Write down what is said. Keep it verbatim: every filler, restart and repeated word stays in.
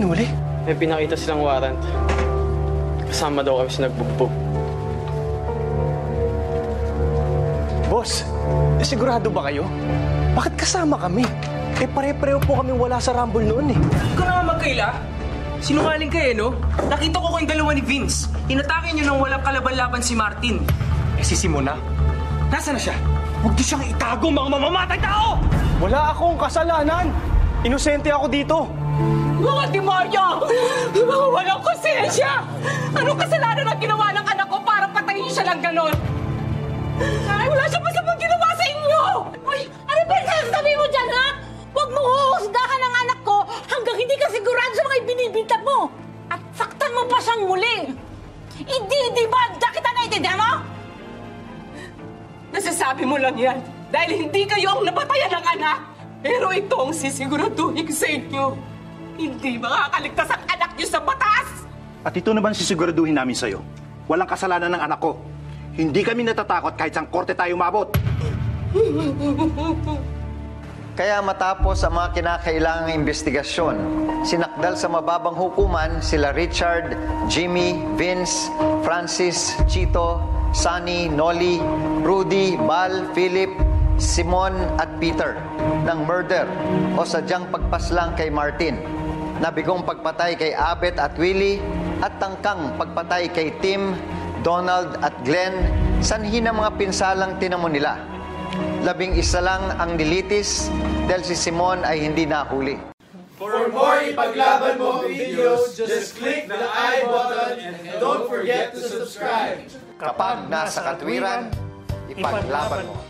hinuli? May pinakita silang warrant. Kasama daw kami sa nagbugbog. Boss, eh, sigurado ba kayo? Bakit kasama kami? Eh, pare-pareho po kami wala sa Rumble noon eh. Ikaw na nga magkaila. Sinungaling ka eh, no? Nakita ko kayong dalawa ni Vince. Inatake niyo nang walang kalaban-laban si Martin. Eh, si Simona? Nasaan na siya? Huwag niyo siyang itago, mga mamamatay tao! Wala akong kasalanan! Inosente ako dito! Mga demonyo! Mga walang konsensya! Anong kasalanan ang ginawa ng anak ko para patayin siya lang ganon? Wala siya masamang ginawa sa inyo! Uy, ano ba yung sasabi mo dyan, ha? Huwag mo huhusgahan ang anak ko hanggang hindi ka sigurado sa mga ibinibintang mo! At saktan mo pa siyang muli! Hindi, di ba? Diyan kita naiintindihan mo? Nasasabi mo lang yan dahil hindi kayo ang napatayan ng anak. Pero ito ang sisiguraduhin ko sa inyo. Hindi makakaligtas ang anak niyo sa batas! At ito naman sisiguraduhin namin sa'yo. Walang kasalanan ng anak ko. Hindi kami natatakot kahit saan korte tayo umabot. Kaya matapos ang mga kinakailangang investigasyon, sinakdal sa mababang hukuman sila Richard, Jimmy, Vince, Francis, Chito, Sunny, Nolly, Rudy, Bal, Philip, Simon at Peter ng murder o sadyang pagpaslang kay Martin, nabigong pagpatay kay Abet at Willie at tangkang pagpatay kay Tim, Donald at Glenn, sanhi ng mga pinsalang tinamo nila. Labing isa lang ang nilitis dahil si Simon ay hindi nahuli. For more Ipaglaban Mo videos, just click the I button and don't forget to subscribe. Kapag nasa katwiran, ipaglaban mo.